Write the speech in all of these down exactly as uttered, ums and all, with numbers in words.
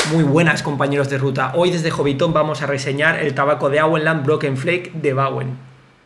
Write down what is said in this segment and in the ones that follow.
Muy buenas, compañeros de ruta. Hoy desde Hobbiton vamos a reseñar el tabaco de Auenland Broken Flake de Bauen.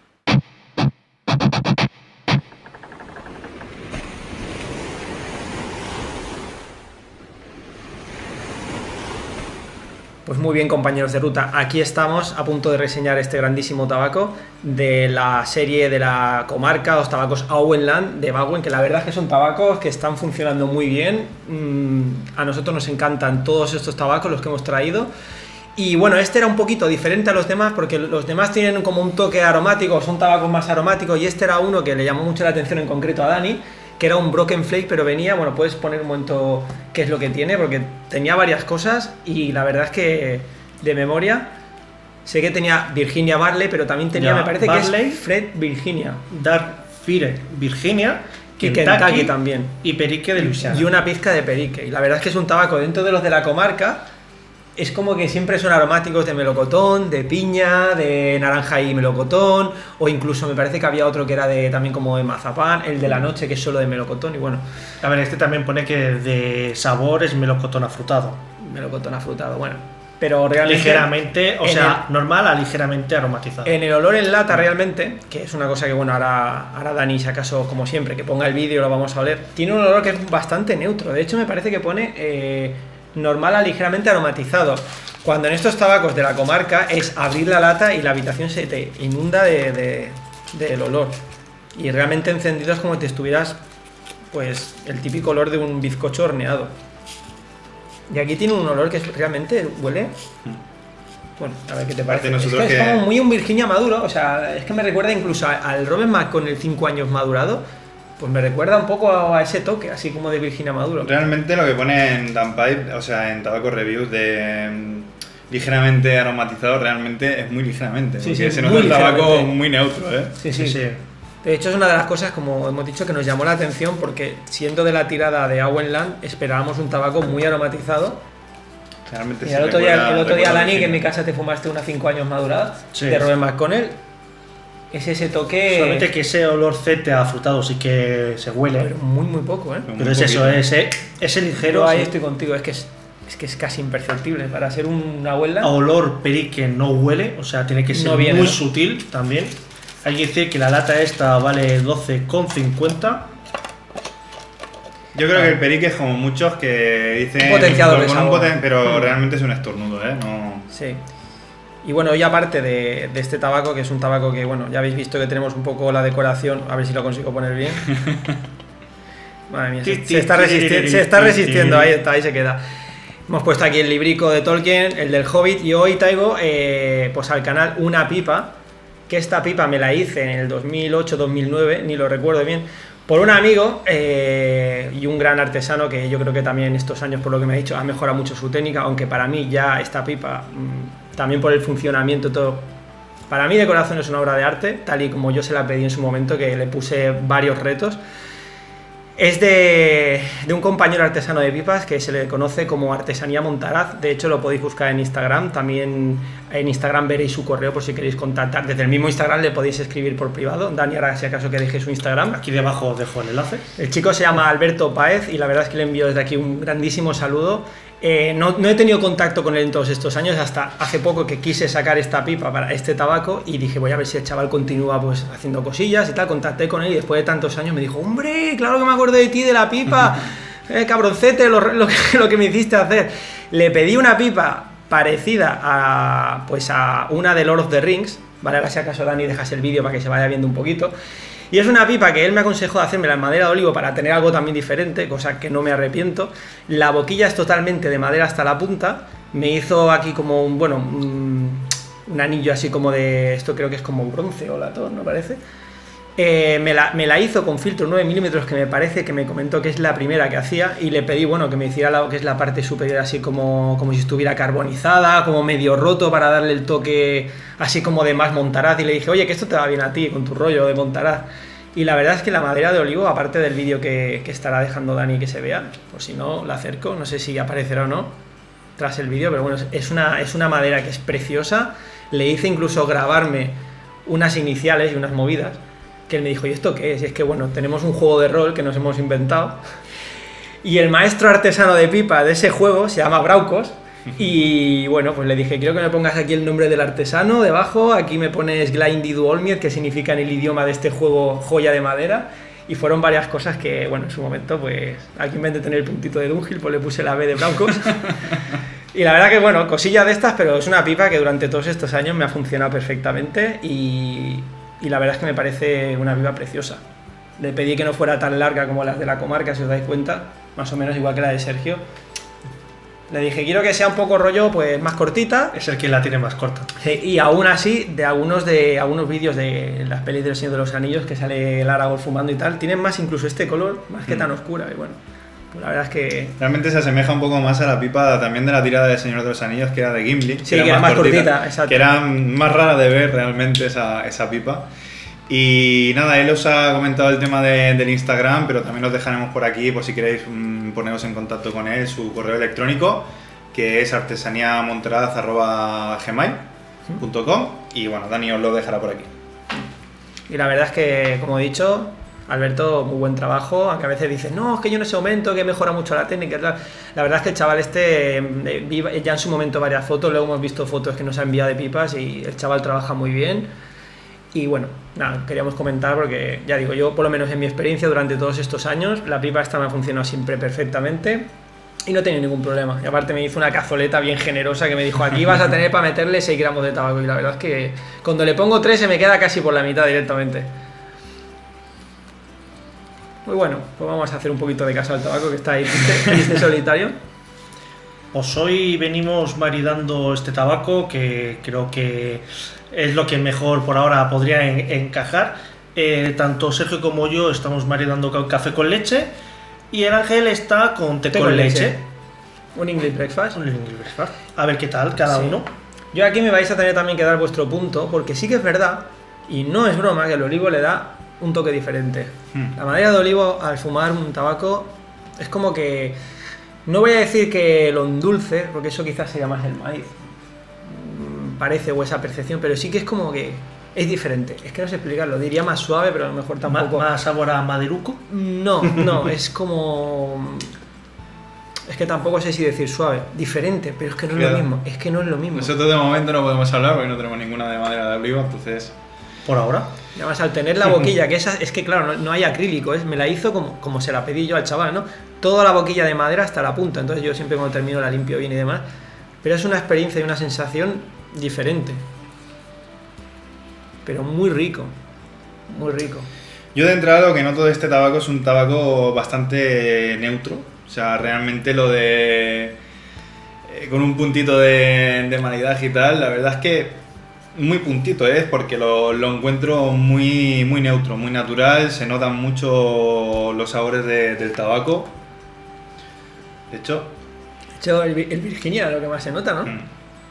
Pues muy bien, compañeros de ruta, aquí estamos a punto de reseñar este grandísimo tabaco de la serie de la comarca, los tabacos Auenland de Bauen, que la verdad es que son tabacos que están funcionando muy bien. A nosotros nos encantan todos estos tabacos, los que hemos traído. Y bueno, este era un poquito diferente a los demás porque los demás tienen como un toque aromático, son tabacos más aromáticos, y este era uno que le llamó mucho la atención en concreto a Dani, que era un Broken Flake, pero venía, bueno, puedes poner un momento qué es lo que tiene, porque tenía varias cosas y la verdad es que de memoria sé que tenía Virginia Barley, pero también tenía, ya, me parece Barley, que es Fred Virginia, Dark Fire Virginia, y Kentucky, Kentucky también, y Perique de Luisiana, y una pizca de Perique. Y la verdad es que es un tabaco dentro de los de la comarca. Es como que siempre son aromáticos de melocotón, de piña, de naranja y melocotón, o incluso me parece que había otro que era de también como de mazapán, el de la noche, que es solo de melocotón. Y bueno, a ver, este también pone que de sabor es melocotón afrutado. Melocotón afrutado, bueno, pero realmente ligeramente, o sea, el, normal a ligeramente aromatizado. En el olor en lata realmente, que es una cosa que bueno, ahora, ahora Dani, si acaso, como siempre, que ponga el vídeo lo vamos a oler, tiene un olor que es bastante neutro. De hecho me parece que pone eh, normal a ligeramente aromatizado, cuando en estos tabacos de la comarca es abrir la lata y la habitación se te inunda de, de, del olor, y realmente encendido es como si te estuvieras, pues, el típico olor de un bizcocho horneado. Y aquí tiene un olor que realmente huele, bueno, a ver qué te parece. Es, que que... es como muy un Virginia maduro, o sea, es que me recuerda incluso al Robert Mac con el cinco años madurado. Pues me recuerda un poco a ese toque, así como de Virginia maduro. Realmente lo que pone en Downpipe, o sea, en Tabaco Reviews de um, ligeramente aromatizado, realmente es muy ligeramente. Sí, porque sí, se nota el tabaco muy neutro, ¿eh? Sí, sí, sí. De hecho es una de las cosas, como hemos dicho, que nos llamó la atención, porque siendo de la tirada de Auenland esperábamos un tabaco muy aromatizado. Realmente y sí. El otro recuerda, día, el otro día Dani, que en mi casa te fumaste una cinco años madurada, sí, de Robert McConnell. Es ese toque... Solamente que ese olor cete afrutado sí que se huele. Pero muy, muy poco, ¿eh? Pero es eso, ese, ese ligero... Yo ahí sí. estoy contigo, es que es, es que es casi imperceptible para ser una abuela. A olor perique no huele, o sea, tiene que ser no viene, muy ¿no? sutil también. Hay que decir que la lata esta vale doce con cincuenta. Yo creo ah. que el perique es como muchos que dicen... Un potenciador de sabor. Poten pero realmente es un estornudo, ¿eh? No... Sí. Y bueno, y aparte de, de este tabaco, que es un tabaco que, bueno, ya habéis visto que tenemos un poco la decoración, a ver si lo consigo poner bien. Madre mía, se, se, está, resisti se está resistiendo, ahí está, ahí se queda. Hemos puesto aquí el librico de Tolkien, el del Hobbit, y hoy traigo eh, pues al canal una pipa, que esta pipa me la hice en el dos mil ocho dos mil nueve, ni lo recuerdo bien, por un amigo eh, y un gran artesano que yo creo que también estos años, por lo que me ha dicho, ha mejorado mucho su técnica, aunque para mí ya esta pipa... Mmm, también por el funcionamiento, todo. Para mí de corazón es una obra de arte, tal y como yo se la pedí en su momento, que le puse varios retos. Es de, de un compañero artesano de pipas que se le conoce como Artesanía Montaraz. De hecho lo podéis buscar en Instagram, también en Instagram veréis su correo por si queréis contactar. Desde el mismo Instagram le podéis escribir por privado. Dani, ahora si acaso que deje su Instagram. Aquí debajo os dejo el enlace. El chico se llama Alberto Páez y la verdad es que le envío desde aquí un grandísimo saludo. Eh, no, no he tenido contacto con él en todos estos años, hasta hace poco que quise sacar esta pipa para este tabaco y dije voy a ver si el chaval continúa pues haciendo cosillas y tal. Contacté con él y después de tantos años me dijo, hombre, claro que me acuerdo de ti, de la pipa, eh, cabroncete, lo, lo, que, lo que me hiciste hacer. Le pedí una pipa parecida a, pues a una de Lord of the Rings, vale, ahora si acaso Dani dejas el vídeo para que se vaya viendo un poquito. Y es una pipa que él me aconsejó hacérmela en madera de olivo para tener algo también diferente, cosa que no me arrepiento. La boquilla es totalmente de madera hasta la punta. Me hizo aquí como un, bueno, un, un anillo así como de... Esto creo que es como bronce o latón, ¿no parece? Eh, me, la, me la hizo con filtro nueve milímetros, que me parece que me comentó que es la primera que hacía, y le pedí, bueno, que me hiciera lo que es la parte superior así como, como si estuviera carbonizada, como medio roto para darle el toque así como de más Montaraz, y le dije, oye, que esto te va bien a ti con tu rollo de Montaraz. Y la verdad es que la madera de olivo, aparte del vídeo que, que estará dejando Dani que se vea, por si no la acerco, no sé si aparecerá o no tras el vídeo, pero bueno, es una, es una madera que es preciosa. Le hice incluso grabarme unas iniciales y unas movidas, que él me dijo, ¿y esto qué es? Y es que, bueno, tenemos un juego de rol que nos hemos inventado, y el maestro artesano de pipa de ese juego se llama Braucos, Y bueno, pues le dije, quiero que me pongas aquí el nombre del artesano debajo, aquí me pones Gleindi Duolmied, que significa en el idioma de este juego joya de madera. Y fueron varias cosas que, bueno, en su momento, pues aquí en vez de tener el puntito de Dunhill, pues le puse la B de Blancos. Y la verdad que, bueno, cosillas de estas, pero es una pipa que durante todos estos años me ha funcionado perfectamente y, y la verdad es que me parece una pipa preciosa. Le pedí que no fuera tan larga como las de la comarca, si os dais cuenta, más o menos igual que la de Sergio. Le dije, quiero que sea un poco rollo, pues más cortita. Es el que la tiene más corta. Sí, y aún así, de algunos de algunos vídeos de las pelis del Señor de los Anillos, que sale el Aragorn fumando y tal, tienen más incluso este color, más que tan oscura, y bueno. Pues la verdad es que... Realmente se asemeja un poco más a la pipa también de la tirada del Señor de los Anillos, que era de Gimli. Sí, que era, que era más, más cortita, cortita, exacto. Que era más rara de ver realmente esa, esa pipa. Y nada, él os ha comentado el tema de, del Instagram, pero también os dejaremos por aquí, por si queréis mmm, poneros en contacto con él, su correo electrónico, que es artesaniamonteraz arroba gmail punto com. Y bueno, Dani os lo dejará por aquí. Y la verdad es que, como he dicho... Alberto, muy buen trabajo, aunque a veces dices, no, es que yo en ese momento que mejora mucho la técnica. La verdad es que el chaval este, eh, ya en su momento varias fotos, luego hemos visto fotos que nos ha enviado de pipas y el chaval trabaja muy bien. Y bueno, nada, queríamos comentar porque, ya digo, yo por lo menos en mi experiencia durante todos estos años, la pipa esta me ha funcionado siempre perfectamente y no he tenido ningún problema. Y aparte me hizo una cazoleta bien generosa que me dijo, aquí vas a tener para meterle seis gramos de tabaco. Y la verdad es que cuando le pongo tres se me queda casi por la mitad directamente. Muy bueno, pues vamos a hacer un poquito de caso al tabaco que está ahí triste, solitario. Pues hoy venimos maridando este tabaco que creo que es lo que mejor por ahora podría en, encajar. Eh, tanto Sergio como yo estamos maridando con café con leche y el Ángel está con té, té con, con leche. leche. Un English breakfast. Un English breakfast. A ver qué tal cada sí. uno. Yo aquí me vais a tener también que dar vuestro punto porque sí que es verdad y no es broma que el olivo le da un toque diferente. Hmm. La madera de olivo al fumar un tabaco es como que, no voy a decir que lo endulce, porque eso quizás sería más el maíz, parece, o esa percepción, pero sí que es como que es diferente. Es que no sé explicarlo, diría más suave, pero a lo mejor tampoco... ¿Más sabor a maderuco? No, no, es como... Es que tampoco sé si decir suave, diferente, pero es que no es Fíjate. lo mismo, es que no es lo mismo. Nosotros de momento no podemos hablar porque no tenemos ninguna de madera de olivo, entonces... Por ahora. Y además al tener la boquilla, que esa, es que claro, no, no hay acrílico, es, me la hizo como, como se la pedí yo al chaval, ¿no? Toda la boquilla de madera hasta la punta, entonces yo siempre cuando termino la limpio bien y demás, pero es una experiencia y una sensación diferente. Pero muy rico, muy rico. Yo de entrada lo que noto de este tabaco es un tabaco bastante neutro, o sea, realmente lo de... Eh, con un puntito de, de maridaje y tal, la verdad es que... Muy puntito, ¿eh? Porque lo, lo encuentro muy, muy neutro, muy natural, se notan mucho los sabores de, del tabaco. De hecho... De hecho, el, el Virginia es lo que más se nota, ¿no? Mm.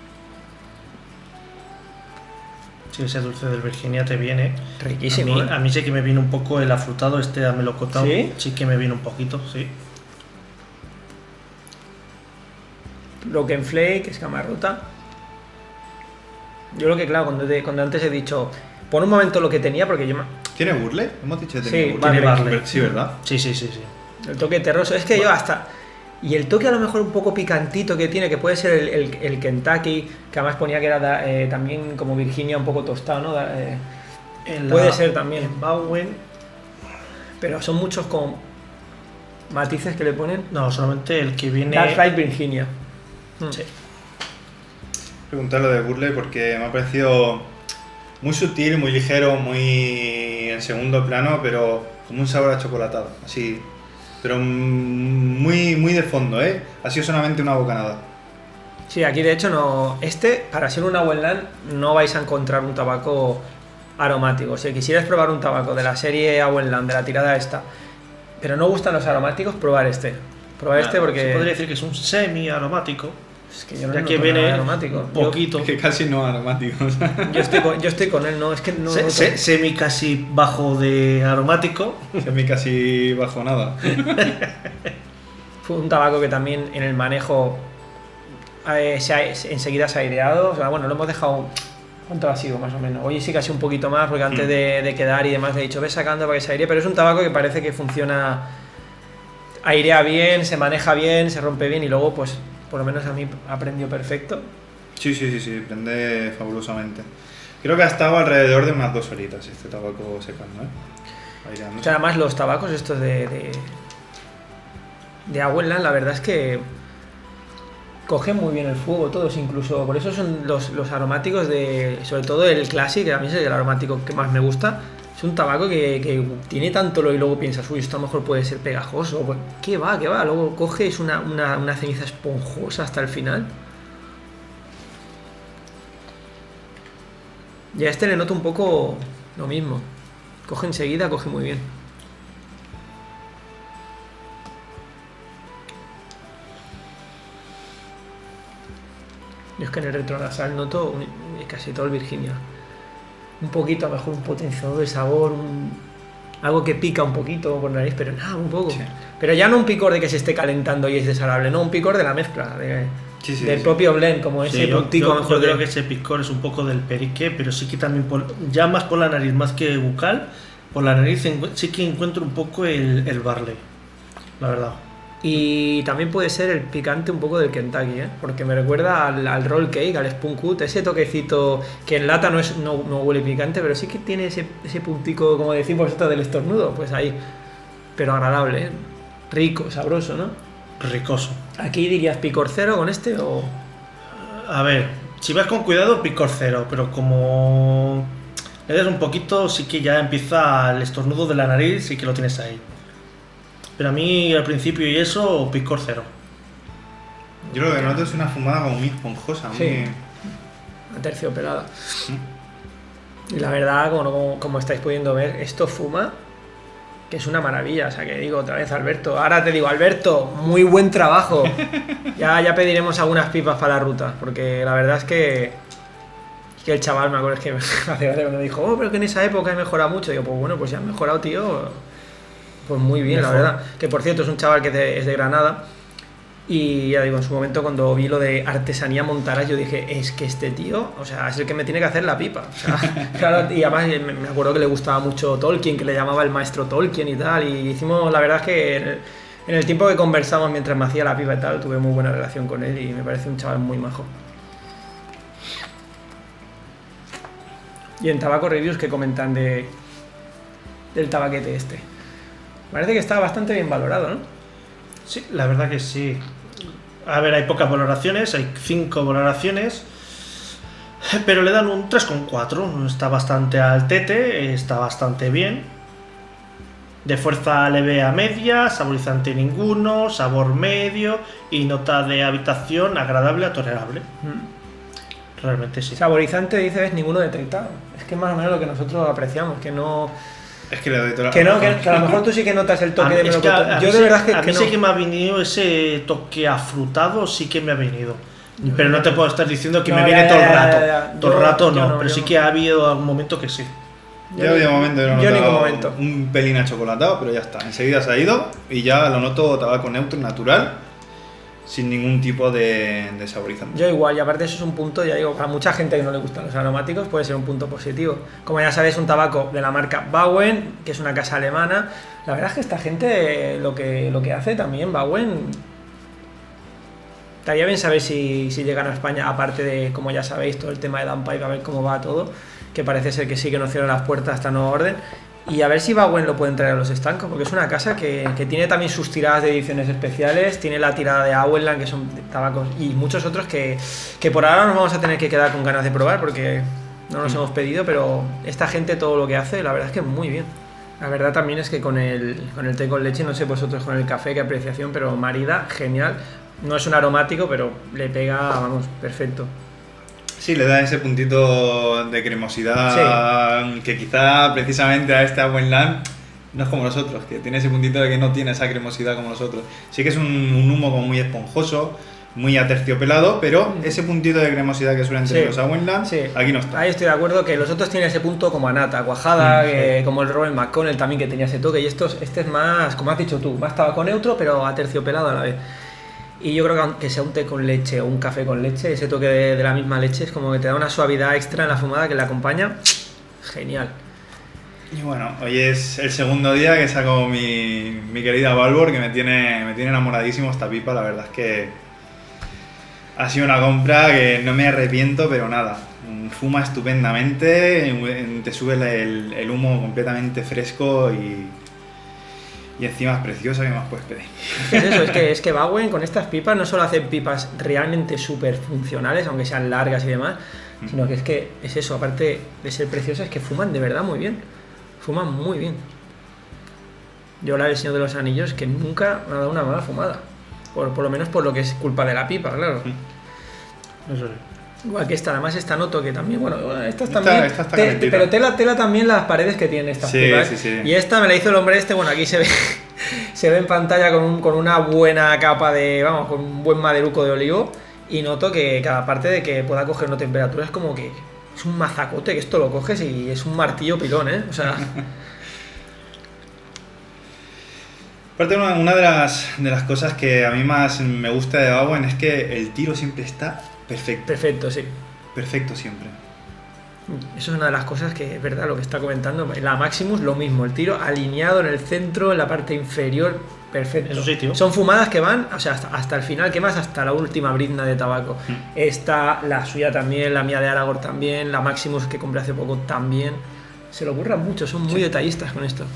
Sí, ese dulce del Virginia te viene. Riquísimo. A mí, ¿eh? a mí sí que me viene un poco el afrutado, este amelocotado. ¿Sí? Sí que me viene un poquito, sí. Broken Flake, escamarrota. Yo lo que, claro, cuando, te, cuando antes he dicho, por un momento lo que tenía, porque yo me... ¿Tiene burle? Hemos dicho que tenía sí, burle. Tiene burle. Sí, ¿verdad? Sí, sí, sí, sí. El toque terroso. Es que bueno. yo hasta... Y el toque a lo mejor un poco picantito que tiene, que puede ser el, el, el Kentucky, que además ponía que era eh, también como Virginia un poco tostado, ¿no? Eh, puede la, ser también. En Bowen. Pero son muchos como matices que le ponen. No, solamente el que viene... Dark Fried Virginia. Mm. Sí. Preguntarlo de burle porque me ha parecido muy sutil, muy ligero, muy en segundo plano, pero como un sabor a chocolatado, así, pero muy, muy de fondo, ¿eh? Ha sido solamente una bocanada. Sí, aquí de hecho no, este, para ser un Auenland no vais a encontrar un tabaco aromático. Si quisierais probar un tabaco de la serie Auenland, de la tirada esta, pero no gustan los aromáticos, probar este. Probar Claro, este porque... Se podría decir que es un semi-aromático. Es que yo no ya que viene aromático. Un poquito. Yo, que casi no aromático. yo, estoy con, yo estoy con él, no, es que no. Se, no se, semi casi bajo de aromático. Semi casi bajo nada. Fue un tabaco que también en el manejo eh, se ha, enseguida se ha aireado. O sea, bueno, lo hemos dejado. ¿Cuánto ha sido más o menos? Hoy sí casi un poquito más, porque antes de, de quedar y demás le he dicho, ve sacando para que se airee, pero es un tabaco que parece que funciona, airea bien, se maneja bien, se rompe bien y luego pues. por lo menos a mí aprendió perfecto. Sí, sí, sí, sí, prende fabulosamente. Creo que ha estado alrededor de unas dos horitas este tabaco secando, ¿eh? Aireando. O sea, además los tabacos estos de, de, de Auenland, la verdad es que cogen muy bien el fuego todos, incluso por eso son los, los aromáticos de, sobre todo el Classic, que a mí es el aromático que más me gusta. Es un tabaco que, que tiene tanto lo y luego piensas, uy, esto a lo mejor puede ser pegajoso. Pues, ¿qué va? ¿Qué va? Luego coges una, una, una ceniza esponjosa hasta el final. Y a este le noto un poco lo mismo. Coge enseguida, coge muy bien. Yo es que en el retronasal noto un, casi todo el Virginia. Un poquito, a lo mejor un potenciador de sabor, un, algo que pica un poquito por nariz, pero nada, un poco. Sí. Pero ya no un picor de que se esté calentando y es desagradable, no, un picor de la mezcla, de, sí, sí, del sí. propio blend, como sí, ese yo, puntico. Yo, a lo mejor yo creo de... que ese picor es un poco del perique, pero sí que también, por, ya más por la nariz, más que bucal, por la nariz sí que encuentro un poco el, el barley, la verdad. Y también puede ser el picante un poco del Kentucky, ¿eh? Porque me recuerda al, al roll cake, al spoon cut, ese toquecito que en lata no, es, no, no huele picante, pero sí que tiene ese, ese puntico, como decimos vosotros, del estornudo, pues ahí. Pero agradable, ¿eh? Rico, sabroso, ¿no? Ricoso. ¿Aquí dirías picor cero con este o...? A ver, si vas con cuidado, picor cero, pero como le das un poquito, sí que ya empieza el estornudo de la nariz y que lo tienes ahí. Pero a mí al principio y eso, picor cero. Yo lo que noto es una fumada como muy esponjosa, muy... Sí, aterciopelada. ¿Mm? Y la verdad, como, como estáis pudiendo ver, esto fuma, que es una maravilla. O sea, que digo otra vez, Alberto, ahora te digo, Alberto, muy buen trabajo. Ya, ya pediremos algunas pipas para la ruta, porque la verdad es que, que el chaval, me acuerdo, es que me hace gracia cuando me dijo, oh, pero que en esa época he mejorado mucho. Y yo, pues bueno, pues ya has mejorado, tío. Pues muy bien, mejor. La verdad. Que por cierto es un chaval que es de, es de Granada. Y ya digo, en su momento cuando vi lo de artesanía Montaras, yo dije, es que este tío, o sea, es el que me tiene que hacer la pipa. O sea, claro, y además me acuerdo que le gustaba mucho Tolkien, que le llamaba el maestro Tolkien y tal. Y hicimos, la verdad es que en el, en el tiempo que conversamos mientras me hacía la pipa y tal, tuve muy buena relación con él y me parece un chaval muy majo. Y en Tabaco Reviews, ¿qué comentan de del tabaquete este? Parece que está bastante bien valorado, ¿no? Sí, la verdad que sí. A ver, hay pocas valoraciones, hay cinco valoraciones, pero le dan un tres coma cuatro. Está bastante altete, está bastante bien. De fuerza leve a media, saborizante ninguno, sabor medio y nota de habitación agradable a tolerable. Mm. Realmente sí. Saborizante, dices, ninguno detectado. Es que es más o menos lo que nosotros apreciamos, que no... Es que le doy toda la que no, que, que a lo mejor tú sí que notas el toque a, de melocotón. Yo de verdad que, a mí que sí no. que me ha venido ese toque afrutado, sí que me ha venido. Pero no te puedo estar diciendo que no, me viene ya, todo el rato. Ya, ya, ya. Todo el rato no, no, pero sí no. que ha habido algún momento que sí. Yo de momento no yo he notado momento. un pelín achocolatado, pero ya está. Enseguida se ha ido y ya lo noto tabaco neutro, natural, sin ningún tipo de, de saborizante. Yo igual, y aparte eso es un punto, ya digo, para mucha gente que no le gustan los aromáticos puede ser un punto positivo. Como ya sabéis, un tabaco de la marca Bauen, que es una casa alemana. La verdad es que esta gente lo que, lo que hace también, Bauen, estaría bien saber si, si llegan a España, aparte de, como ya sabéis, todo el tema de Dampipe, a ver cómo va todo, que parece ser que sí que nos cierran las puertas hasta nueva orden. Y a ver si Bauen lo pueden traer a los estancos, porque es una casa que, que tiene también sus tiradas de ediciones especiales, tiene la tirada de Auenland, que son tabacos, y muchos otros que, que por ahora nos vamos a tener que quedar con ganas de probar, porque no nos sí. hemos pedido, pero esta gente todo lo que hace, la verdad es que muy bien. La verdad también es que con el, con el té con leche, no sé vosotros con el café, qué apreciación, pero marida, genial. No es un aromático, pero le pega, vamos, perfecto. Sí, le da ese puntito de cremosidad sí. que quizá precisamente a este Auenland no es como nosotros, que tiene ese puntito de que no tiene esa cremosidad como nosotros. Sí que es un, un humo como muy esponjoso, muy aterciopelado, pero ese puntito de cremosidad que suelen tener sí. los Auenland, sí. aquí no está. Ahí estoy de acuerdo que los otros tienen ese punto como a nata, cuajada, mm, que, sí. como el Robert McConnell también que tenía ese toque, y estos, este es más, como has dicho tú, más tabaco neutro, pero aterciopelado a la vez. Y yo creo que aunque sea un té con leche o un café con leche, ese toque de, de la misma leche es como que te da una suavidad extra en la fumada que le acompaña. Genial. Y bueno, hoy es el segundo día que saco mi, mi querida Valvor, que me tiene, me tiene enamoradísimo esta pipa. La verdad es que ha sido una compra que no me arrepiento, pero nada. Fuma estupendamente, te sube el, el humo completamente fresco y, y encima es preciosa. ¿Qué más puedes pedir? Es eso, es que, es que Bauen con estas pipas no solo hace pipas realmente súper funcionales, aunque sean largas y demás, mm. sino que es que es eso, aparte de ser preciosas, es que fuman de verdad muy bien. Fuman muy bien. Yo la del Señor de los Anillos que nunca me ha dado una mala fumada. Por, por lo menos por lo que es culpa de la pipa, claro. Mm. Eso es. Igual que esta, además esta noto que también, bueno, estas también, esta, esta te, te, pero tela, tela también las paredes que tienen estas sí, pipas. Sí, sí. Y esta me la hizo el hombre este, bueno, aquí se ve se ve en pantalla con, un, con una buena capa de, vamos, con un buen maderuco de olivo y noto que cada parte de que pueda coger una temperatura es como que es un mazacote, que esto lo coges y es un martillo pilón, ¿eh? O sea... Aparte, una, una de, las, de las cosas que a mí más me gusta de Bauen es que el tiro siempre está perfecto. Perfecto, sí. Perfecto siempre. Eso es una de las cosas que es verdad lo que está comentando. La Maximus, lo mismo, el tiro alineado en el centro, en la parte inferior, perfecto. En su sitio. Son fumadas que van, o sea, hasta, hasta el final, que más hasta la última brizna de tabaco. Mm. Esta, la suya también, la mía de Aragorn también, la Maximus que compré hace poco también. Se lo ocurran mucho, son muy sí. detallistas con esto.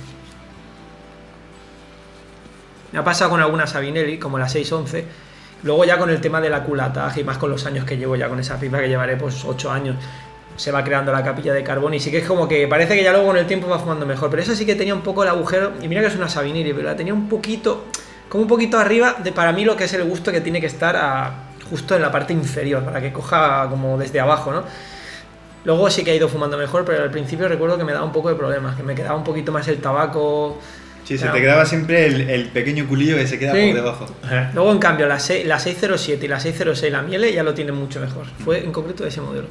Me ha pasado con alguna Sabinelli, como la seis once. Luego ya con el tema de la culataje y más con los años que llevo ya con esa pipa, que llevaré pues ocho años, se va creando la capilla de carbón y sí que es como que parece que ya luego con el tiempo va fumando mejor, pero esa sí que tenía un poco el agujero, y mira que es una Sabinelli, pero la tenía un poquito, como un poquito arriba de para mí lo que es el gusto que tiene que estar a, justo en la parte inferior, para que coja como desde abajo, ¿no? Luego sí que ha ido fumando mejor, pero al principio recuerdo que me daba un poco de problemas, que me quedaba un poquito más el tabaco... Sí, se te quedaba siempre el, el pequeño culillo que se queda sí. por debajo. Luego, en cambio, la, seis, la seiscientos siete y la seiscientos seis, la Miele, ya lo tienen mucho mejor. Fue en concreto ese modelo.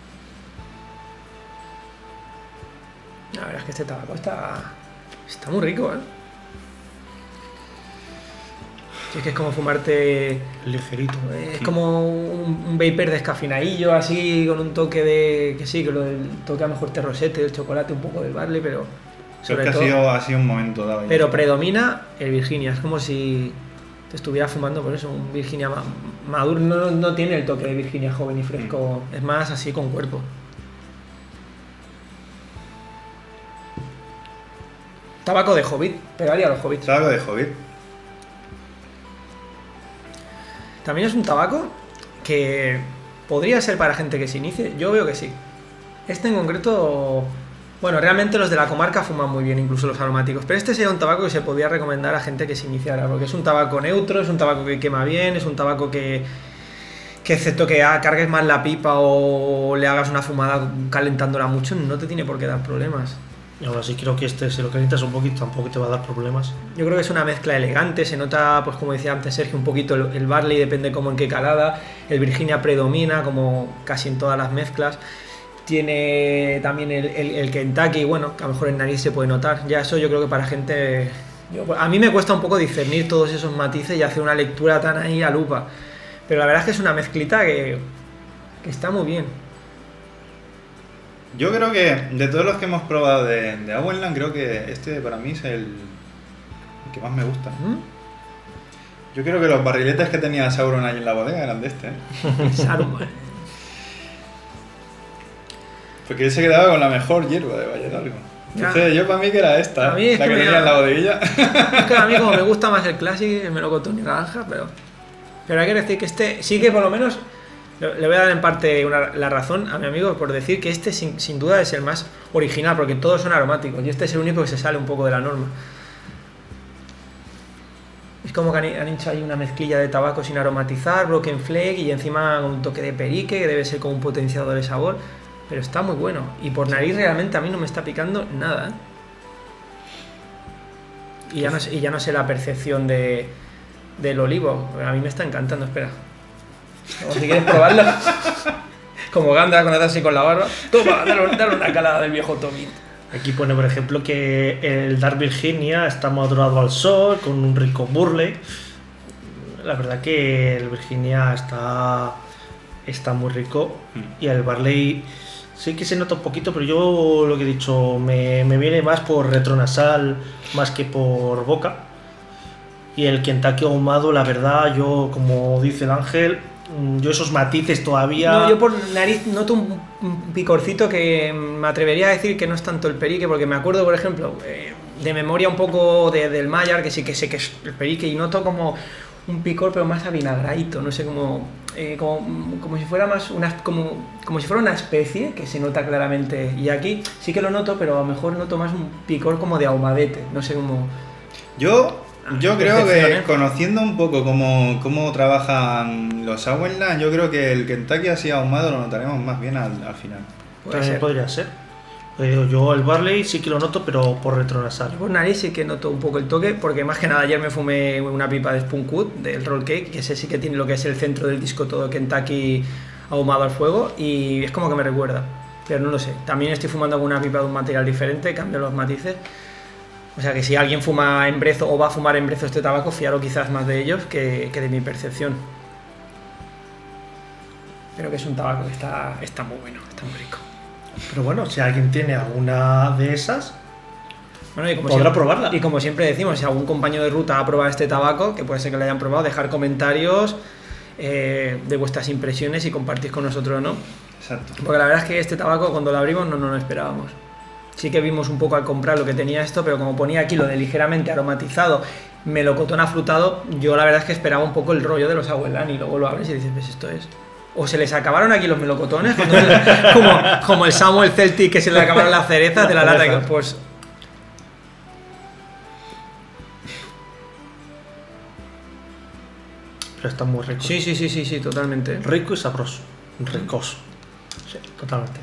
La verdad es que este tabaco está, está muy rico, ¿eh? Sí, es que es como fumarte... ligerito. Es como un, un vapor descafeinadillo, así, con un toque de... que sí, que lo del toque a lo mejor de rosete, del chocolate, un poco del barley, pero... Sobre Creo que todo, ha, sido, ha sido un momento dado. Pero ya. Predomina el Virginia, es como si te estuviera fumando por eso, un Virginia ma maduro, no, no tiene el toque de Virginia joven y fresco, mm. es más así con cuerpo. Tabaco de Hobbit, pegaría a los Hobbits. Tabaco de Hobbit. También es un tabaco que podría ser para gente que se inicie, yo veo que sí. Este en concreto... Bueno, realmente los de la comarca fuman muy bien, incluso los aromáticos, pero este sería un tabaco que se podría recomendar a gente que se iniciara, porque es un tabaco neutro, es un tabaco que quema bien, es un tabaco que, que excepto que ah, cargues más la pipa o le hagas una fumada calentándola mucho, no te tiene por qué dar problemas. Y ahora sí creo que este, si lo calientas un poquito, tampoco te va a dar problemas. Yo creo que es una mezcla elegante, se nota, pues como decía antes Sergio, un poquito el, el barley, depende como en qué calada, el Virginia predomina, como casi en todas las mezclas. Tiene también el, el, el Kentucky, bueno, que a lo mejor en nariz se puede notar. Ya eso yo creo que para gente... Yo, a mí me cuesta un poco discernir todos esos matices y hacer una lectura tan ahí a lupa. Pero la verdad es que es una mezclita que, que está muy bien. Yo creo que de todos los que hemos probado de, de Auenland, creo que este para mí es el, el que más me gusta. ¿Mm? Yo creo que los barriletes que tenía Sauron ahí en la bodega eran de este. ¿eh? Sauron. Porque él se quedaba con la mejor hierba de Valle Largo. Entonces, ya. yo para mí que era esta, es la que, que tenía en la bodeguilla. Es que a mí como me gusta más el Classic, el melocotón y naranja, pero... Pero hay que decir que este sí que por lo menos... Le voy a dar en parte una, la razón a mi amigo por decir que este sin, sin duda es el más original, porque todos son aromáticos y este es el único que se sale un poco de la norma. Es como que han, han hecho ahí una mezclilla de tabaco sin aromatizar, broken flake y encima un toque de perique, que debe ser como un potenciador de sabor. Pero está muy bueno. Y por nariz realmente a mí no me está picando nada. ¿eh? Y, ya no, y ya no sé la percepción de, del olivo. A mí me está encantando, espera. O si quieres probarlo. Como Gandalf cuando hace así con la barba. Toma, dale, dale una calada del viejo Tommy. Aquí pone, por ejemplo, que el Dark Virginia está madurado al sol, con un rico burley. La verdad que el Virginia está, está muy rico. Y el barley... Sí que se nota un poquito, pero yo lo que he dicho, me, me viene más por retronasal más que por boca. Y el Kentucky ahumado, la verdad, yo, como dice el Ángel, yo esos matices todavía... No, yo por nariz noto un, un picorcito que me atrevería a decir que no es tanto el perique, porque me acuerdo, por ejemplo, eh, de memoria un poco de, del Mayar, que sí que sé que es el perique, y noto como un picor pero más avinagradito, no sé, como, eh, como, como si fuera más una, como, como si fuera una especie que se nota claramente, y aquí sí que lo noto, pero a lo mejor noto más un picor como de ahumadete, no sé cómo... Yo, yo creo que ¿eh? conociendo un poco cómo, cómo trabajan los Auenland, yo creo que el Kentucky así ahumado lo notaremos más bien al, al final. Puede También ser. podría ser. Eh, Yo el Barley sí que lo noto, pero por retronasal. Por nariz sí que noto un poco el toque, porque más que nada ayer me fumé una pipa de Spunkwood, del Roll Cake, que ese sí que tiene lo que es el centro del disco todo Kentucky ahumado al fuego, y es como que me recuerda, pero no lo sé. También estoy fumando con una pipa de un material diferente, cambio los matices. O sea que si alguien fuma en brezo o va a fumar en brezo este tabaco, fiaros quizás más de ellos que, que de mi percepción. Pero que es un tabaco que está, está muy bueno, está muy rico. Pero bueno, si alguien tiene alguna de esas, Bueno, y como podrá siempre, probarla. Y como siempre decimos, si algún compañero de ruta ha probado este tabaco, que puede ser que lo hayan probado, dejar comentarios eh, de vuestras impresiones y compartís con nosotros o no. Exacto. Porque la verdad es que este tabaco cuando lo abrimos no nos lo esperábamos. Sí que vimos un poco al comprar lo que tenía esto, pero como ponía aquí lo de ligeramente aromatizado, melocotón afrutado, yo la verdad es que esperaba un poco el rollo de los Auenland, y luego lo abres y dices, pues esto es... O se les acabaron aquí los melocotones, cuando se- como, como el Samuel Celtic que se le acabaron las cerezas de la Las lata. cerezas. Pues pero está muy rico. sí, sí, sí, sí, sí, totalmente. Rico y sabroso. Ricoso. Sí, totalmente.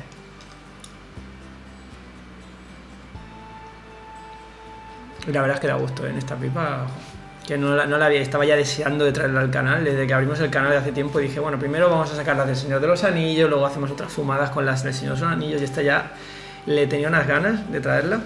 Y la verdad es que da gusto en esta pipa, que no la, no la había, estaba ya deseando de traerla al canal, desde que abrimos el canal de hace tiempo dije, bueno, primero vamos a sacar las del Señor de los Anillos, luego hacemos otras fumadas con las del Señor de los Anillos, y esta ya le tenía unas ganas de traerla.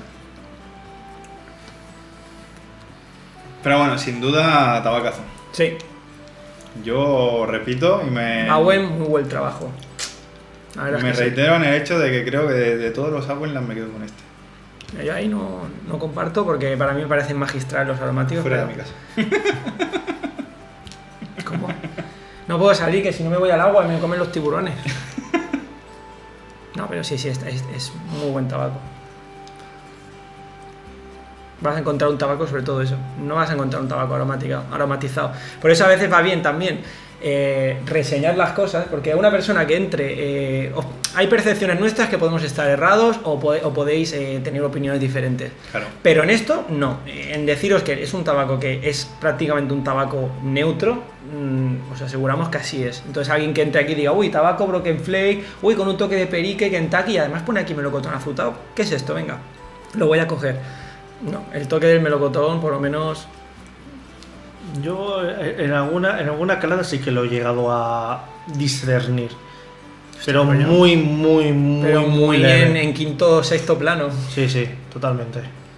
Pero bueno, sin duda, tabacazo. Sí, Yo repito y me, Awen, muy buen trabajo. La verdad me es que sí. reitero en el hecho de que creo que de, de todos los Auenland me quedo con este. Yo ahí no, no comparto porque para mí me parecen magistrales los aromáticos. Fuera de pero- mi casa. ¿Cómo? No puedo salir, que si no me voy al agua y me comen los tiburones. No, pero sí, sí, es, es, es muy buen tabaco. Vas a encontrar un tabaco, sobre todo eso. No vas a encontrar un tabaco aromático, aromatizado. Por eso a veces va bien también eh, reseñar las cosas, porque una persona que entre... eh, os- hay percepciones nuestras que podemos estar errados o, pode- o podéis eh, tener opiniones diferentes. Claro. Pero en esto, no. En deciros que es un tabaco que es prácticamente un tabaco neutro, mmm, os aseguramos que así es. Entonces alguien que entre aquí y diga, uy, tabaco Broken Flake, uy, con un toque de perique, Kentucky, y además pone aquí melocotón afrutado. ¿Qué es esto? Venga, lo voy a coger. No, el toque del melocotón, por lo menos... Yo eh, en alguna, en alguna calada sí que lo he llegado a discernir. Pero coño. muy, muy, muy, Pero muy leve. en, en quinto o sexto plano. Sí, sí, totalmente.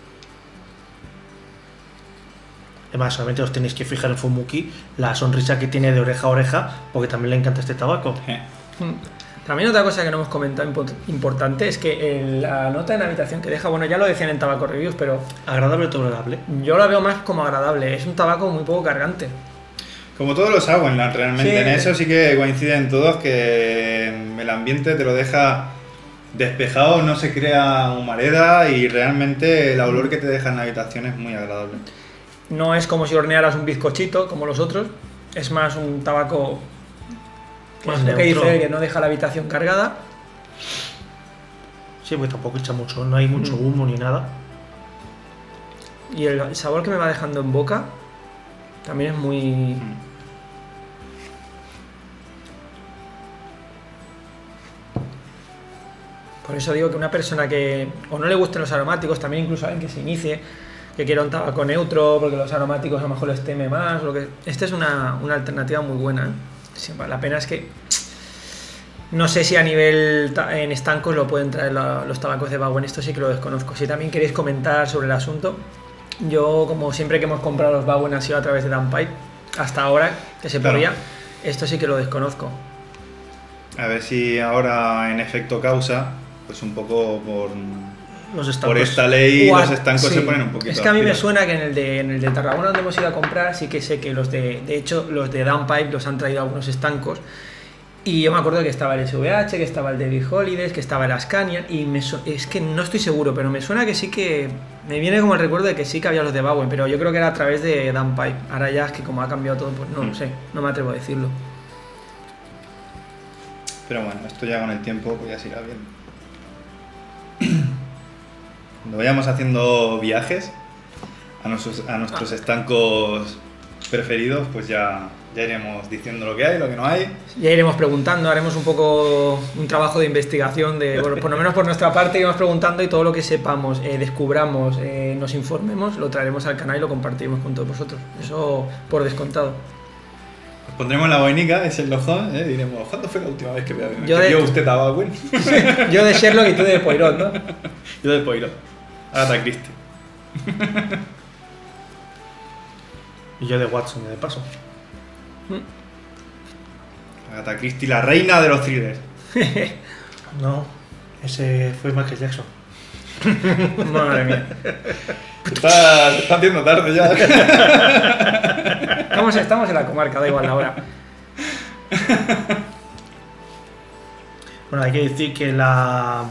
Además, solamente os tenéis que fijar en Fumuki, la sonrisa que tiene de oreja a oreja, porque también le encanta este tabaco. Eh, Mm. También otra cosa que no hemos comentado impo- importante es que en la nota en habitación que deja, bueno, ya lo decían en Tabaco Reviews, pero Agradable o tolerable. yo la veo más como agradable. Es un tabaco muy poco cargante. Como todos los Auenland, realmente. Sí. En eso sí que coinciden todos, que el ambiente te lo deja despejado, no se crea humareda y realmente el olor que te deja en la habitación es muy agradable. No es como si hornearas un bizcochito como los otros. Es más un tabaco que, Más es lo que neutro. dice él, que no deja la habitación cargada. Sí, porque tampoco echa mucho, no hay mucho Mm. humo ni nada. Y el sabor que me va dejando en boca también es muy... Por eso digo que una persona que o no le gusten los aromáticos, también incluso alguien que se inicie, que quiera un tabaco neutro, porque los aromáticos a lo mejor les teme más, lo que... Esta es una, una alternativa muy buena, ¿eh? Sí, la pena es que no sé si a nivel ta- en estancos lo pueden traer la- los tabacos de Bauen, esto sí que lo desconozco. Si también queréis comentar sobre el asunto, yo como siempre que hemos comprado los Bauen ha sido a través de Downpipe, hasta ahora que se Claro. podía, esto sí que lo desconozco. A ver si ahora en efecto causa, pues un poco por, los estancos. Por esta ley Ua- los estancos sí. se ponen un poquito. Es que a mí me pilas. suena que en el de, en el de Tarragona donde hemos ido a comprar sí que sé que los de, de hecho los de Downpipe los han traído algunos estancos y yo me acuerdo que estaba el S V H, que estaba el de Big Holidays, que estaba el Ascanian y me su- es que no estoy seguro, pero me suena que sí que me viene como el recuerdo de que sí que había los de Bowen, pero yo creo que era a través de Downpipe. Ahora ya es que como ha cambiado todo, pues no lo Mm. sé, no me atrevo a decirlo. Pero bueno, esto ya con el tiempo pues ya se irá bien. Cuando vayamos haciendo viajes a nuestros, a nuestros Ah. estancos preferidos, pues ya, ya iremos diciendo lo que hay, lo que no hay. Ya iremos preguntando, haremos un poco un trabajo de investigación, de, por, por lo menos por nuestra parte, iremos preguntando y todo lo que sepamos, eh, descubramos, eh, nos informemos, lo traeremos al canal y lo compartiremos con todos vosotros. Eso por descontado. Os pondremos la boinica, es el lojón, ¿eh? Diremos, ¿cuándo fue la última vez que, me, Yo que de- vio usted tabaco? Yo de Sherlock y tú de Poirot, ¿no? Yo de Poirot. Agatha Christie. Y yo de Watson, de paso. Agatha Christie, la reina de los thrillers. No, ese fue Michael Jackson. Madre mía. Te está, te está haciendo tarde ya. Estamos, estamos en la comarca, da igual la hora. Bueno, hay que decir que la,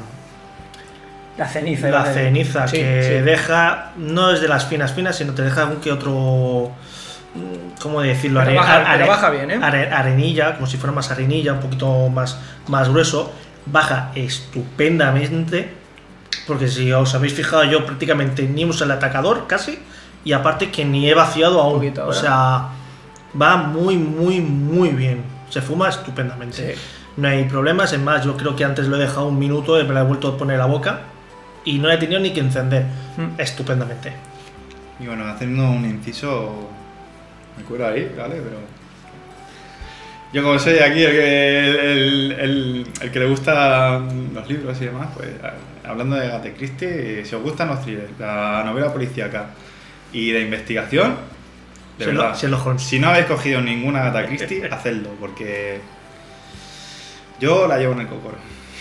La ceniza. la iba a decir. ceniza Sí, que sí. deja no es de las finas finas, sino te deja un que otro, mm, ¿cómo decirlo? Pero Are- baja- are- pero baja bien, ¿eh? are- arenilla, como si fuera más arenilla, un poquito más, más grueso. Baja estupendamente, porque si os habéis fijado, yo prácticamente ni uso el atacador casi, y aparte que ni he vaciado aún. poquito O ahora. sea, va muy, muy, muy bien. Se fuma estupendamente. Sí. No hay problemas, es más, yo creo que antes lo he dejado un minuto y me la he vuelto a poner a la boca y no he tenido ni que encender. Mm. Estupendamente. Y bueno, haciendo un inciso, me cuelo ahí, ¿vale? Pero yo como soy aquí el que, el, el- el que le gustan los libros y demás, pues a- hablando de Agatha Christie, si os gustan los thrillers, la novela policíaca y de investigación, de Sherlock- verdad, Sherlock Holmes. si no habéis cogido ninguna Agatha Christie, hacedlo, porque yo la llevo en el cocoro.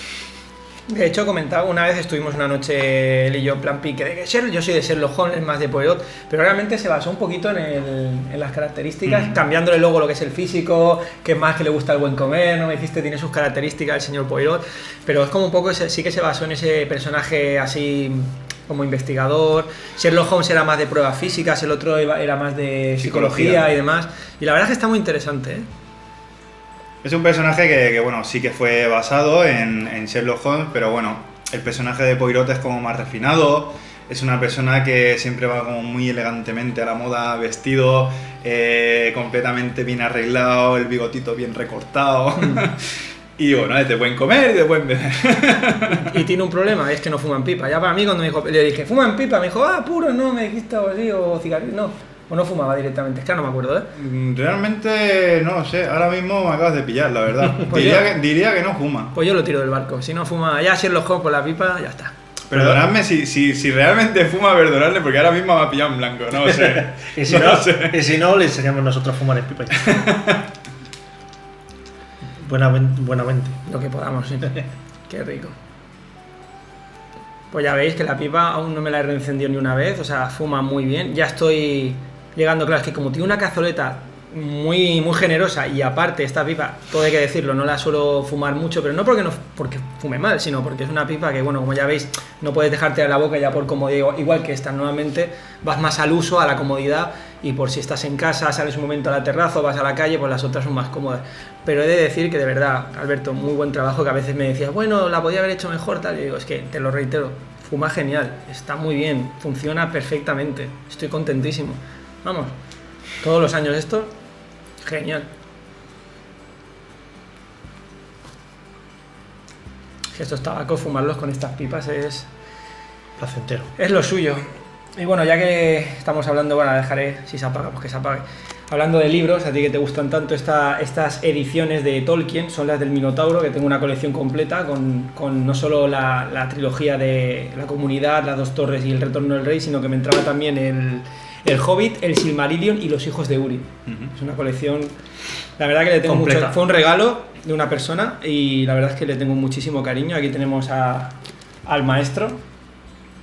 De hecho, comentaba, una vez estuvimos una noche él y yo en plan pique de que Sherlock, yo soy de Sherlock Holmes, más de Poirot, pero realmente se basó un poquito en, el, en las características, Mm. cambiándole luego lo que es el físico, que es más que le gusta el buen comer, no me dijiste, tiene sus características el señor Poirot, pero es como un poco, ese- sí que se basó en ese personaje así como investigador. Sherlock Holmes era más de pruebas físicas, el otro iba- era más de psicología, Psicología. y demás, y la verdad es que está muy interesante, ¿eh? Es un personaje que, que, bueno, sí que fue basado en, en Sherlock Holmes, pero bueno, el personaje de Poirot es como más refinado, es una persona que siempre va como muy elegantemente a la moda, vestido, eh, completamente bien arreglado, el bigotito bien recortado. Y bueno, te pueden comer y te pueden beber. Y tiene un problema, es que no fuman pipa. Ya para mí cuando me dijo, le dije, ¿fuman pipa? Me dijo, ah, puro, no, me dijiste o así, o cigarrillo, no. O no fumaba directamente, es que ahora no me acuerdo, ¿eh? Mm, Realmente no lo sé, ahora mismo me acabas de pillar, la verdad. Pues diría, yo- que, diría que no fuma. Pues yo lo tiro del barco. Si no fuma, ya Sherlock Holmes por la pipa, ya está. Perdonadme si, si, si realmente fuma, perdonadle, porque ahora mismo me ha pillado en blanco, no lo sé. Y si No no, lo sé. y si no le enseñamos nosotros a fumar en pipa. Buenamente. buenamente. Lo que podamos, sí. Qué rico. Pues ya veis que la pipa aún no me la he reencendido ni una vez, o sea, fuma muy bien. Ya estoy llegando, claro, es que como tiene una cazoleta muy, muy generosa y aparte esta pipa, todo hay que decirlo, no la suelo fumar mucho, pero no porque no porque fume mal, sino porque es una pipa que, bueno, como ya veis, no puedes dejarte a la boca ya por comodidad, igual que esta, nuevamente vas más al uso, a la comodidad, y por si estás en casa, sales un momento a la terraza o vas a la calle, pues las otras son más cómodas. Pero he de decir que de verdad, Alberto, muy buen trabajo, que a veces me decías, bueno, la podía haber hecho mejor, tal, y digo, es que te lo reitero, fuma genial, está muy bien, funciona perfectamente, estoy contentísimo. Vamos, todos los años esto, genial. Que estos tabacos, fumarlos con estas pipas es, Placentero. es lo suyo. Y bueno, ya que estamos hablando, bueno, la dejaré, si se apaga, pues que se apague. Hablando de libros, a ti que te gustan tanto esta, estas ediciones de Tolkien, son las del Minotauro, que tengo una colección completa con, con no solo la, la trilogía de La Comunidad, Las Dos Torres y El Retorno del Rey, sino que me entraba también el, el Hobbit, el Silmarillion y Los Hijos de Uri. Ujú. Es una colección, la verdad que le tengo Completa. mucho, fue un regalo de una persona y la verdad es que le tengo muchísimo cariño. Aquí tenemos a, al maestro.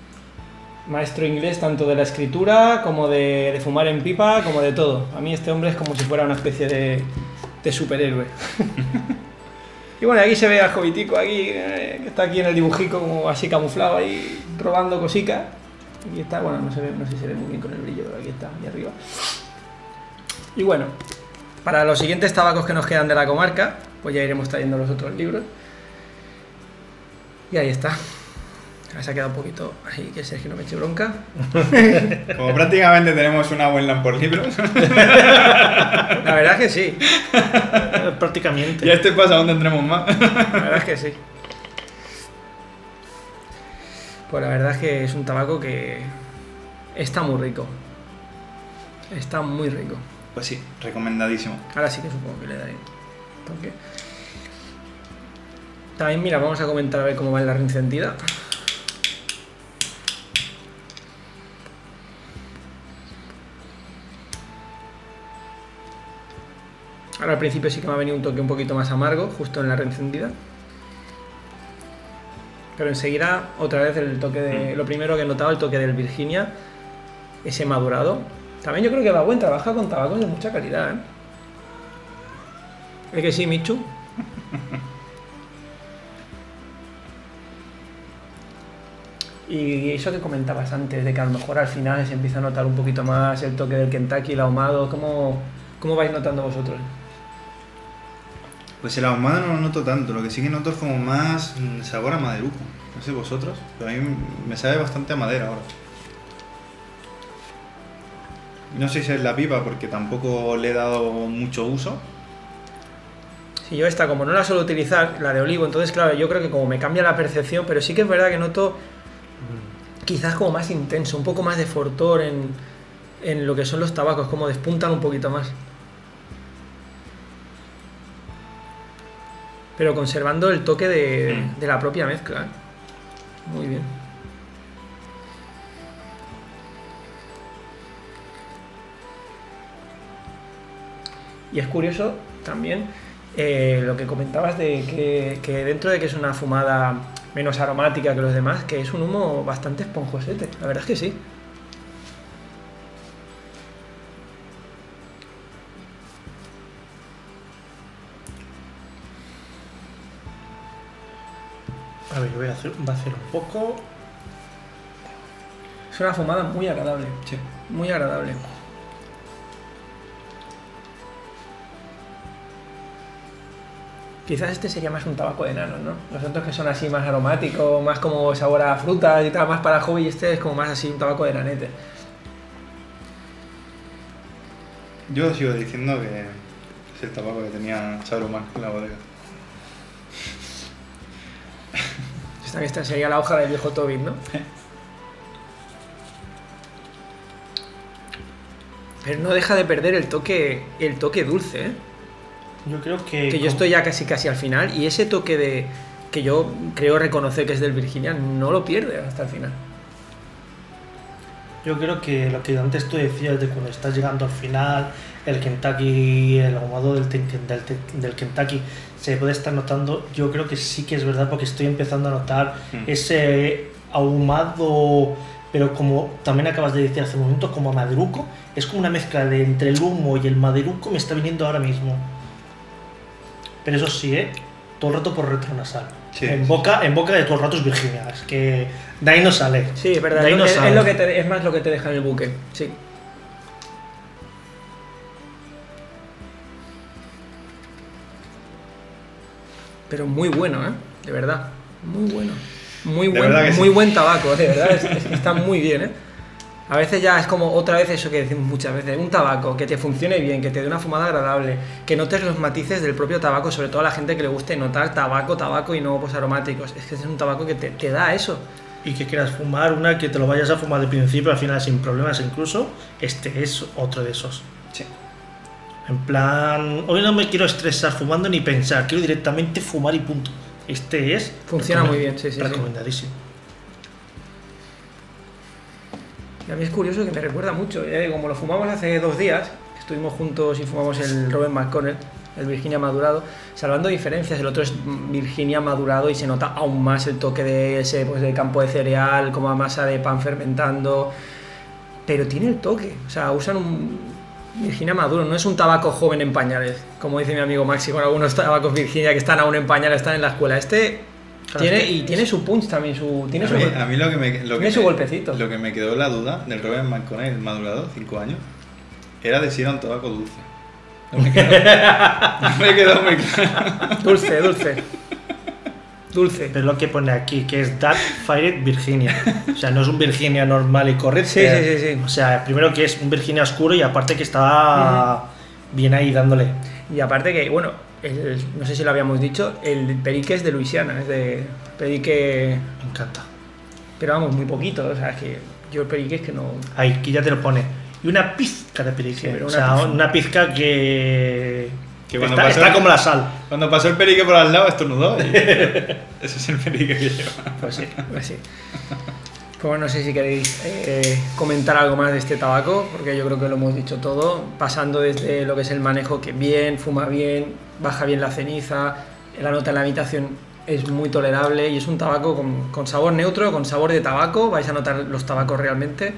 maestro inglés tanto de la escritura como de, de fumar en pipa, como de todo. A mí este hombre es como si fuera una especie de, de superhéroe. Y bueno, aquí se ve al Jovitico, aquí, eh, que está aquí en el dibujico, como así camuflado, ahí robando cositas. Aquí está, bueno, no, se ve, no sé si se ve muy bien con el brillo, pero aquí está, ahí arriba. Y bueno, para los siguientes tabacos que nos quedan de la comarca, pues ya iremos trayendo los otros libros. Y ahí está. Se ha quedado un poquito ahí, que Sergio no me eche bronca. Como prácticamente tenemos una Wendland por libros. La verdad es que sí. Prácticamente. Ya este pasa, aún tendremos más. La verdad es que sí. Pues la verdad es que es un tabaco que está muy rico. Está muy rico. Pues sí, recomendadísimo. Ahora sí que supongo que le daré un toque. También, mira, vamos a comentar a ver cómo va en la reencendida. Ahora al principio sí que me ha venido un toque un poquito más amargo, justo en la reencendida. Pero enseguida, otra vez el toque de... Lo primero que he notado, el toque del Virginia, ese madurado. También yo creo que Bagüen trabaja con tabacos de mucha calidad, ¿eh? ¿Es que sí, Michu? Y eso que comentabas antes, de que a lo mejor al final se empieza a notar un poquito más el toque del Kentucky, el ahumado, ¿cómo, cómo vais notando vosotros? Pues el ahumado no lo noto tanto, lo que sí que noto es como más sabor a maderuco. No sé vosotros, pero a mí me sabe bastante a madera ahora. No sé si es la pipa porque tampoco le he dado mucho uso. Sí, yo esta como no la suelo utilizar, la de olivo, entonces claro, yo creo que como me cambia la percepción, pero sí que es verdad que noto quizás como más intenso, un poco más de fortor en, en lo que son los tabacos, como despuntan un poquito más. Pero conservando el toque de, de la propia mezcla, ¿eh? Muy bien. Y es curioso también eh, lo que comentabas de que, que dentro de que es una fumada menos aromática que los demás, que es un humo bastante esponjosete, la verdad es que sí. A ver, yo voy a hacer, voy a hacer un poco. Es una fumada muy agradable, Sí. muy agradable. Quizás este sería más un tabaco de enanos, ¿no? Los otros que son así más aromáticos, más como sabor a frutas y tal, más para hobby, y este es como más así un tabaco de enanete. Yo sigo diciendo que es el tabaco que tenía Saruman en la bodega. Esta, esta sería la hoja del viejo Tobin, ¿no? Pero no deja de perder el toque, el toque dulce, ¿eh? Yo creo que... Que yo estoy ya casi casi al final y ese toque de que yo creo reconocer que es del Virginia no lo pierde hasta el final. Yo creo que lo que antes tú decías de cuando estás llegando al final, el Kentucky, el ahumado del, del, del Kentucky se puede estar notando. Yo creo que sí que es verdad porque estoy empezando a notar mm. ese ahumado, pero como también acabas de decir hace un momento, como a maderuco. Es como una mezcla de entre el humo y el maderuco me está viniendo ahora mismo. Pero eso sí, ¿eh? Todo el rato por retronasal. Sí, en, sí. boca, en boca de todo el rato es Virginia. Es que de ahí no sale. Sí, es verdad. De ahí no es, sale. Es, lo que te, es más lo que te deja en el buque. Sí. Pero muy bueno, ¿eh? De verdad. Muy bueno. Muy buen, muy sí. buen tabaco, de verdad. Es, es que está muy bien, ¿eh? A veces ya es como otra vez eso que decimos muchas veces, un tabaco que te funcione bien, que te dé una fumada agradable, que notes los matices del propio tabaco, sobre todo a la gente que le guste notar tabaco, tabaco y no pues, aromáticos. Es que es un tabaco que te, te da eso. Y que quieras fumar una que te lo vayas a fumar de principio al final sin problemas incluso, este es otro de esos. Sí. En plan, hoy no me quiero estresar fumando ni pensar, quiero directamente fumar y punto. Este es... Funciona muy bien, sí, sí. Recomendadísimo. Sí. Y a mí es curioso que me recuerda mucho, ¿eh? Como lo fumamos hace dos días, estuvimos juntos y fumamos el Robert McConnell, el Virginia madurado, salvando diferencias, el otro es Virginia madurado y se nota aún más el toque de ese pues, de campo de cereal, como a masa de pan fermentando, pero tiene el toque, o sea, usan un Virginia maduro, no es un tabaco joven en pañales, como dice mi amigo Maxi con algunos tabacos Virginia que están aún en pañales, están en la escuela. Este claro, tiene, y tiene su punch también, su, tiene, a, su, mí, a mí lo que me, lo tiene que su me, golpecito. Lo que me quedó la duda del Robert McConnell, el madurado, cinco años, era de si era un tabaco dulce. No me quedó, no me quedó muy claro. Dulce, dulce. Dulce. Es lo que pone aquí, que es Dark Fired Virginia. O sea, no es un Virginia normal y correcto. Sí, sí, sí, sí. O sea, primero que es un Virginia oscuro y aparte que está uh-huh. bien ahí dándole. Y aparte que, bueno, el, no sé si lo habíamos dicho, el perique es de Luisiana, es de perique... Me encanta. Pero vamos, muy poquito, o sea, es que yo el perique es que no... Ahí, aquí ya te lo pone. Y una pizca de perique. Sí, pero o una sea, pizca. una pizca que... Que cuando está, pasó está el- como la sal. Cuando pasó el perique por al lado, estornudó. Y... ese es el perique que lleva. Pues sí, pues sí. Pues bueno, no sé si queréis eh, comentar algo más de este tabaco, porque yo creo que lo hemos dicho todo, pasando desde lo que es el manejo, que bien, fuma bien, baja bien la ceniza, la nota en la habitación es muy tolerable y es un tabaco con, con sabor neutro, con sabor de tabaco, vais a notar los tabacos realmente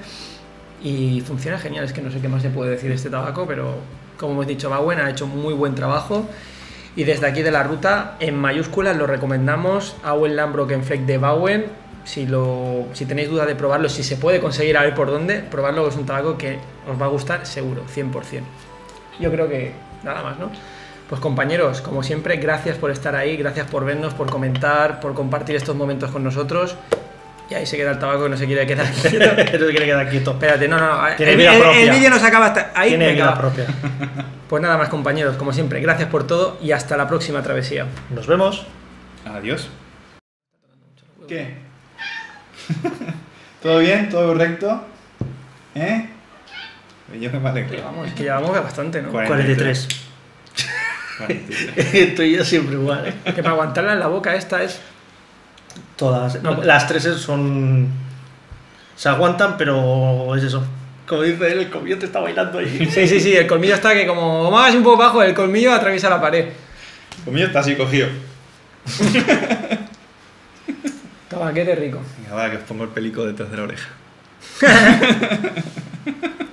y funciona genial, es que no sé qué más se puede decir de este tabaco, pero como hemos dicho, Bauen ha hecho muy buen trabajo. Y desde aquí de la ruta, en mayúsculas, lo recomendamos. Auel Lambroken Fleck de Bauen. Si, lo, si tenéis duda de probarlo, si se puede conseguir, a ver por dónde, probarlo, es un tabaco que os va a gustar seguro, cien por ciento. Yo creo que nada más, ¿no? Pues compañeros, como siempre, gracias por estar ahí, gracias por vernos, por comentar, por compartir estos momentos con nosotros. Y ahí se queda el tabaco que no se quiere quedar quieto. No se quiere quedar quieto. Espérate, no, no, no. Tiene el, vida el- propia. el vídeo nos acaba hasta ahí. Tiene venga, vida va. propia. Pues nada más, compañeros, como siempre, gracias por todo y hasta la próxima travesía. Nos vemos. Adiós. ¿Qué? ¿Todo bien? ¿Todo correcto? ¿Eh? Yo me alegro. Vamos, es que llevamos bastante, ¿no? Cuarenta y tres. cuarenta y tres. Tú y yo siempre igual, ¿eh? Que para aguantarla en la boca esta es... Todas. No. Las tres son... Se aguantan, pero es eso. Como dice él, el colmillo te está bailando ahí. Sí, sí, sí, el colmillo está que como como hagas un poco bajo, el colmillo atraviesa la pared. Conmigo está así cogido. Tabaquete rico. Venga, va, que os pongo el pelico detrás de la oreja.